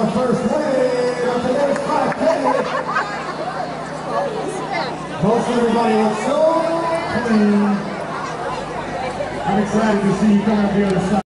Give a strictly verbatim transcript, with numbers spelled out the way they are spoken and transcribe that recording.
the first wave of today's five K. Most everybody looks so clean. I'm excited to see you come out the other side.